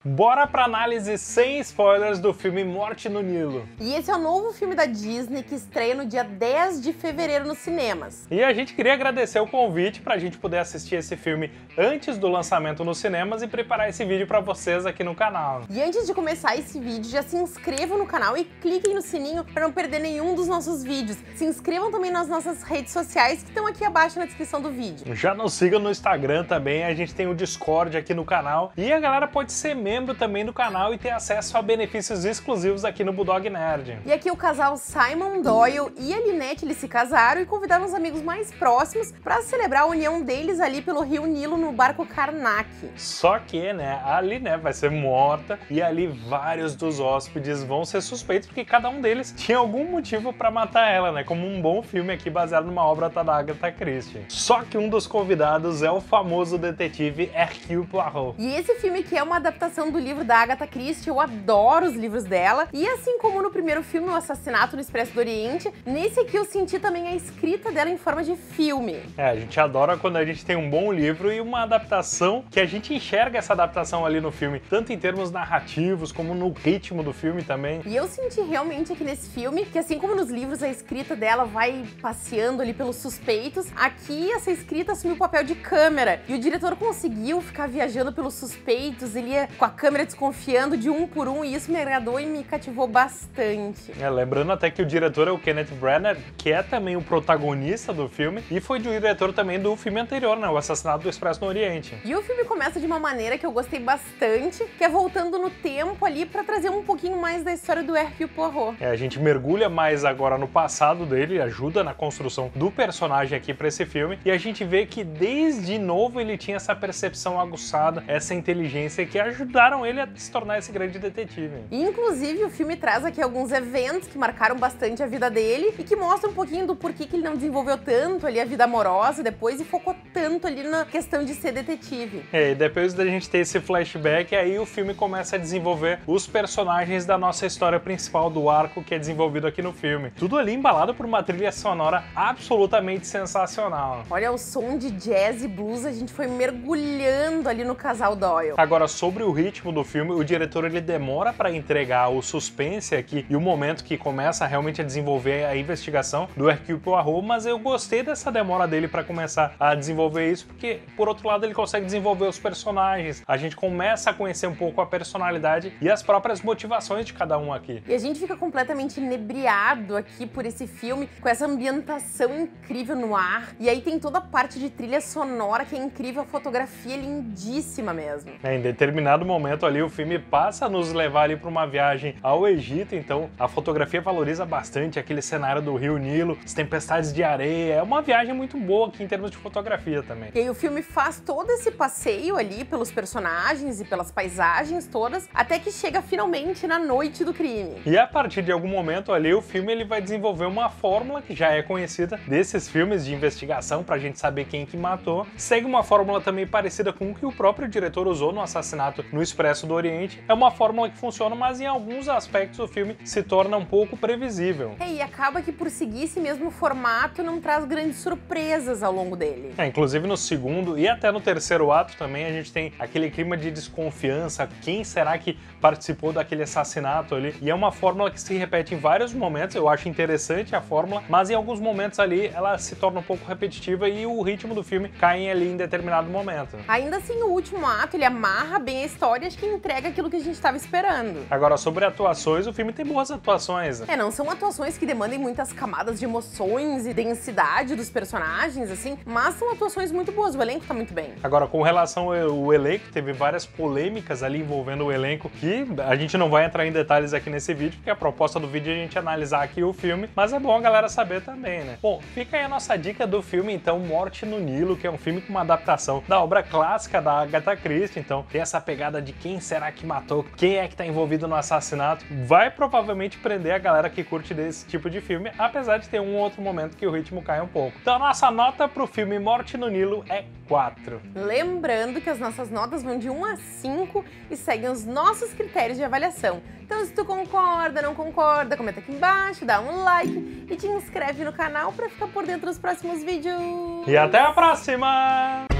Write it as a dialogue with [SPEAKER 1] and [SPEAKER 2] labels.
[SPEAKER 1] Bora pra análise sem spoilers do filme Morte no Nilo.
[SPEAKER 2] E esse é o novo filme da Disney que estreia no dia 10 de fevereiro nos cinemas.
[SPEAKER 1] E a gente queria agradecer o convite pra gente poder assistir esse filme antes do lançamento nos cinemas e preparar esse vídeo pra vocês aqui no canal.
[SPEAKER 2] E antes de começar esse vídeo, já se inscrevam no canal e cliquem no sininho para não perder nenhum dos nossos vídeos. Se inscrevam também nas nossas redes sociais que estão aqui abaixo na descrição do vídeo.
[SPEAKER 1] Já nos sigam no Instagram também, a gente tem o Discord aqui no canal e a galera pode ser membro também do canal e ter acesso a benefícios exclusivos aqui no Bulldog Nerd.
[SPEAKER 2] E aqui o casal Simon Doyle e a Lynette, eles se casaram e convidaram os amigos mais próximos para celebrar a união deles ali pelo Rio Nilo no barco Karnak.
[SPEAKER 1] Só que, né, ali, né, vai ser morta e ali vários dos hóspedes vão ser suspeitos porque cada um deles tinha algum motivo para matar ela, né, como um bom filme aqui baseado numa obra da Agatha Christie. Só que um dos convidados é o famoso detetive Hercule Poirot.
[SPEAKER 2] E esse filme que é uma adaptação do livro da Agatha Christie, eu adoro os livros dela. E assim como no primeiro filme, O Assassinato no Expresso do Oriente, nesse aqui eu senti também a escrita dela em forma de filme.
[SPEAKER 1] A gente adora quando a gente tem um bom livro e uma adaptação que a gente enxerga essa adaptação ali no filme, tanto em termos narrativos como no ritmo do filme também.
[SPEAKER 2] E eu senti realmente aqui nesse filme que, assim como nos livros a escrita dela vai passeando ali pelos suspeitos, aqui essa escrita assumiu o papel de câmera. E o diretor conseguiu ficar viajando pelos suspeitos, ele ia com a câmera desconfiando de um por um, e isso me agradou e me cativou bastante.
[SPEAKER 1] Lembrando até que o diretor é o Kenneth Branagh, que é também o protagonista do filme, e foi o diretor também do filme anterior, né, O Assassinato do Expresso no Oriente.
[SPEAKER 2] E o filme começa de uma maneira que eu gostei bastante, que é voltando no tempo ali pra trazer um pouquinho mais da história do Hercule Poirot.
[SPEAKER 1] A gente mergulha mais agora no passado dele, ajuda na construção do personagem aqui pra esse filme, e a gente vê que desde novo ele tinha essa percepção aguçada, essa inteligência que ajudaram ele a se tornar esse grande detetive.
[SPEAKER 2] E, inclusive, o filme traz aqui alguns eventos que marcaram bastante a vida dele e que mostram um pouquinho do porquê que ele não desenvolveu tanto ali a vida amorosa depois e focou tanto ali na questão de ser detetive.
[SPEAKER 1] E depois da gente ter esse flashback, aí o filme começa a desenvolver os personagens da nossa história principal do arco que é desenvolvido aqui no filme. Tudo ali embalado por uma trilha sonora absolutamente sensacional.
[SPEAKER 2] Olha, o som de jazz e blues, a gente foi mergulhando ali no casal Doyle.
[SPEAKER 1] Agora, sobre o ritmo do filme, o diretor ele demora para entregar o suspense aqui e o momento que começa realmente a desenvolver a investigação do Hercule Poirot, mas eu gostei dessa demora dele para começar a desenvolver isso, porque, por outro lado, ele consegue desenvolver os personagens. A gente começa a conhecer um pouco a personalidade e as próprias motivações de cada um aqui.
[SPEAKER 2] E a gente fica completamente inebriado aqui por esse filme, com essa ambientação incrível no ar. E aí tem toda a parte de trilha sonora que é incrível, a fotografia é lindíssima mesmo.
[SPEAKER 1] Em determinado momento ali, o filme passa a nos levar ali para uma viagem ao Egito, então a fotografia valoriza bastante aquele cenário do Rio Nilo, as tempestades de areia, é uma viagem muito boa aqui em termos de fotografia também.
[SPEAKER 2] E aí o filme faz todo esse passeio ali pelos personagens e pelas paisagens todas, até que chega finalmente na noite do crime.
[SPEAKER 1] E a partir de algum momento ali, o filme ele vai desenvolver uma fórmula que já é conhecida desses filmes de investigação pra gente saber quem que matou. Segue uma fórmula também parecida com o que o próprio diretor usou no Assassinato no Expresso do Oriente. É uma fórmula que funciona, mas em alguns aspectos o filme se torna um pouco previsível.
[SPEAKER 2] E acaba que por seguir esse mesmo formato não traz grandes surpresas ao longo dele.
[SPEAKER 1] Inclusive no segundo e até no terceiro ato também a gente tem aquele clima de desconfiança, quem será que participou daquele assassinato ali? E é uma fórmula que se repete em vários momentos, eu acho interessante a fórmula, mas em alguns momentos ali ela se torna um pouco repetitiva e o ritmo do filme cai ali em determinado momento.
[SPEAKER 2] Ainda assim, o último ato, ele amarra bem a história, acho que entrega aquilo que a gente estava esperando.
[SPEAKER 1] Agora, sobre atuações, o filme tem boas atuações.
[SPEAKER 2] Não são atuações que demandem muitas camadas de emoções e densidade dos personagens, assim, mas são atuações muito boas, o elenco tá muito bem.
[SPEAKER 1] Agora, com relação ao elenco, teve várias polêmicas ali envolvendo o elenco, que a gente não vai entrar em detalhes aqui nesse vídeo, porque a proposta do vídeo é a gente analisar aqui o filme, mas é bom a galera saber também, né? Bom, fica aí a nossa dica do filme, então, Morte no Nilo, que é um filme com uma adaptação da obra clássica da Agatha Christie, então tem essa pegada de quem será que matou, quem é que tá envolvido no assassinato, vai provavelmente prender a galera que curte desse tipo de filme, apesar de ter um outro momento que o ritmo cai um pouco. Então a nossa nota pro filme Morte no Nilo é 4.
[SPEAKER 2] Lembrando que as nossas notas vão de 1 a 5 e seguem os nossos critérios de avaliação. Então se tu concorda, não concorda, comenta aqui embaixo, dá um like e te inscreve no canal para ficar por dentro dos próximos vídeos.
[SPEAKER 1] E até a próxima!